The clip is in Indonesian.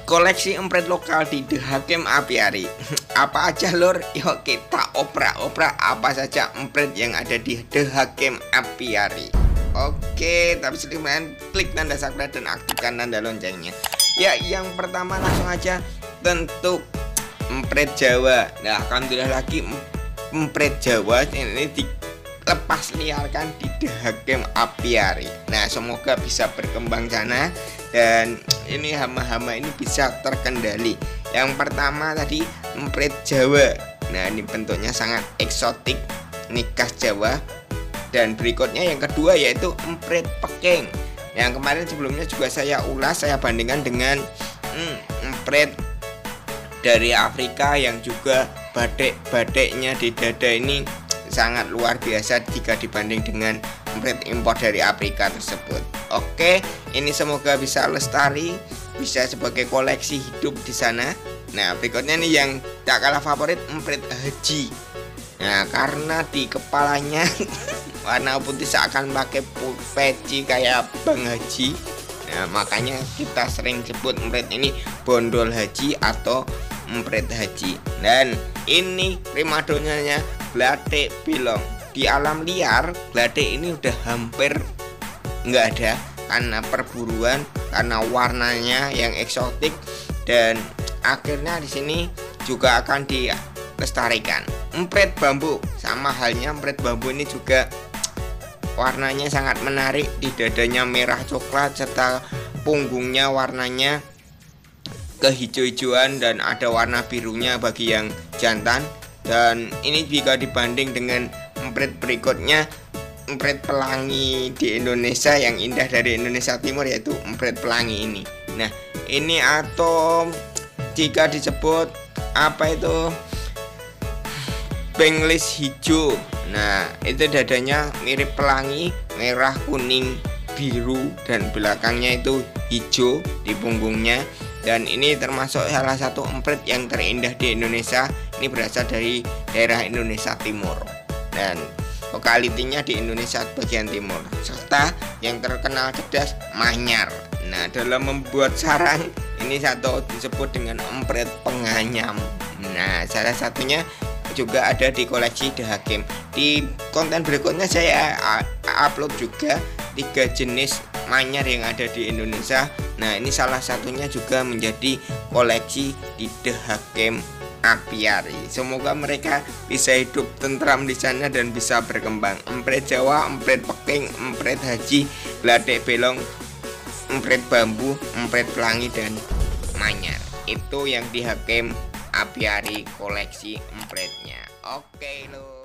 koleksi empret lokal di The Hakim Apiari. Apa aja lur? Yuk kita oprak-oprak apa saja empret yang ada di The Hakim Apiari. Oke, tapi sebelumnya klik tanda subscribe dan aktifkan tanda loncengnya. Ya, yang pertama langsung aja tentu empret Jawa. Nah, alhamdulillah lagi empret Jawa ini dilepas liarkan di The Hakim Apiari. Nah, semoga bisa berkembang sana dan ini hama-hama ini bisa terkendali. Yang pertama tadi empret Jawa. Nah, ini bentuknya sangat eksotik, ini khas Jawa. Dan berikutnya yang kedua yaitu empret Peking. Yang kemarin sebelumnya juga saya ulas, saya bandingkan dengan empret dari Afrika yang juga batik-batiknya di dada ini sangat luar biasa jika dibanding dengan empret impor dari Afrika tersebut. Oke, ini semoga bisa lestari, bisa sebagai koleksi hidup di sana. Nah, berikutnya nih yang tak kalah favorit empret Haji. Nah, karena di kepalanya warna putih seakan pakai peci kayak Bang Haji. Nah, makanya kita sering sebut empret ini bondol Haji atau empret Haji. Dan ini primadonanya Batik Belong. Di alam liar batik ini udah hampir nggak ada karena perburuan, karena warnanya yang eksotik, dan akhirnya di sini juga akan dilestarikan. Empret bambu sama halnya, empret bambu ini juga warnanya sangat menarik, di dadanya merah coklat serta punggungnya warnanya kehijau-hijauan dan ada warna birunya bagi yang jantan. Dan ini jika dibanding dengan empret berikutnya, empret pelangi di Indonesia yang indah dari Indonesia Timur yaitu empret pelangi ini. Nah, ini atau jika disebut apa itu benglis hijau. Nah, itu dadanya mirip pelangi, merah, kuning, biru, dan belakangnya itu hijau di punggungnya. Dan ini termasuk salah satu empret yang terindah di Indonesia. Ini berasal dari daerah Indonesia Timur dan lokalitinya di Indonesia bagian timur. Serta yang terkenal cerdas Manyar. Nah, dalam membuat sarang ini satu disebut dengan empret penganyam. Nah, salah satunya juga ada di koleksi The Hakim. Di konten berikutnya saya upload juga 3 jenis manyar yang ada di Indonesia. Nah, ini salah satunya juga menjadi koleksi di The Hakim Apiari. Semoga mereka bisa hidup tentram di sana dan bisa berkembang. Empret Jawa, empret Peking, empret Haji, Batik Belong, empret bambu, empret pelangi, dan manyar. Itu yang di Hakim Apiari koleksi empretnya. Oke loh.